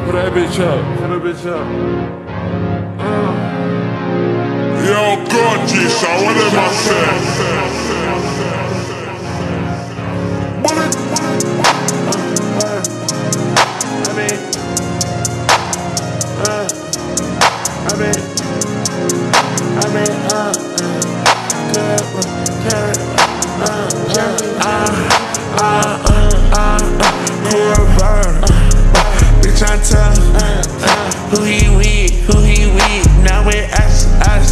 Put that bitch up. Put that bitch up. Yo, Cochise, what am I saying? Bitch, I tell who he with, now it us.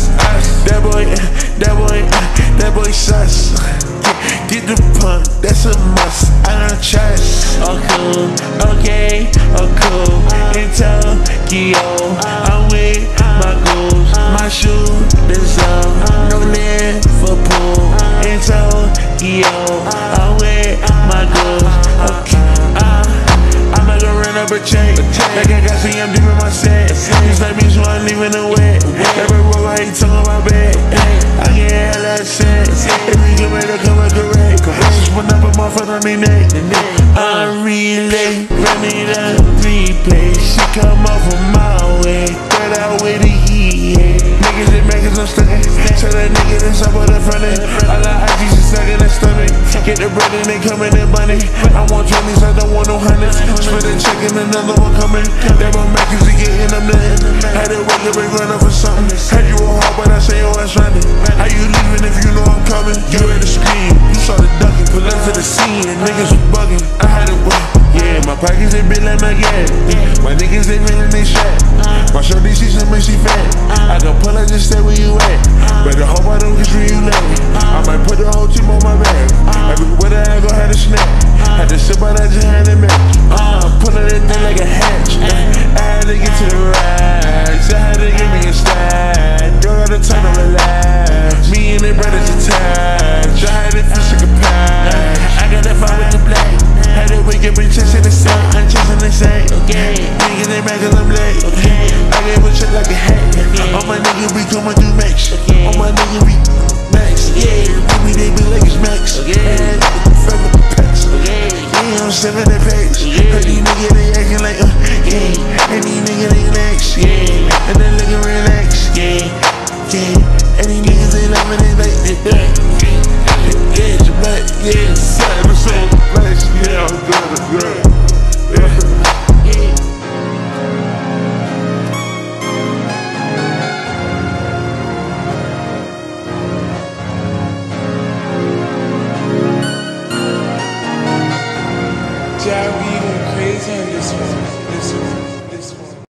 That boy sus. Get the pump, that's a must. I don't trust. Oh cool, okay, oh cool. In Tokyo, I'm with my goals. My shoe, this no Liverpool. In Tokyo, I'm with my goals. Okay, I'm like a run up a chain. Like I got CM deep in my set. Just like me, so I'm leaving the wet. Every roll I ain't talking about bed. I get hella set. Every kilometer coming correct. Just one up a motherfucker on their neck. I'm relay, running the replay. She come off of my way. Third out with the heat. Niggas and makers, I'm stuck. Tell that nigga that's up on the front end. All the IGs is stuck in the stomach. Get the bread and they coming in bunny. I want 20s, I don't want no hundreds. Spend a check and another one coming. That my makers are getting them nothing. Had to wake up and run up for something. Had you a heart, but I say your ass running. How you leaving if you know I'm coming? You had to scream, you saw the ducking. Pull up to the scene and niggas was bugging. I had to wait. Yeah, my pockets they been like my gas. My niggas they feeling they shot. My shorty she some she fat. I can pull up just stay where you at. Better hope I don't get where you lay. I might put the whole team on my back. Everywhere I go had a snap. Had to sip out, I just had it match. Pulling that thing like a hatch. I had to get to the racks. I had to give me a stack. Girl got to turn on relax. Me and the brothers attached. I had it fish like a pack. I got that fire with the black. Had to wake up and chasing the same. I'm chasing the same. Niggas ain't mad cause I'm late. I gave a check like a hat. All my niggas be coming through max. All my niggas be max. Baby they be like it's max. Fuck up the packs. I'm 7 that packs. Heard these niggas they acting like and these niggas they next. And they looking relaxed. And these niggas they loving it like I'm so blessed. Yeah, I'm good. Yeah, we going crazy on this one.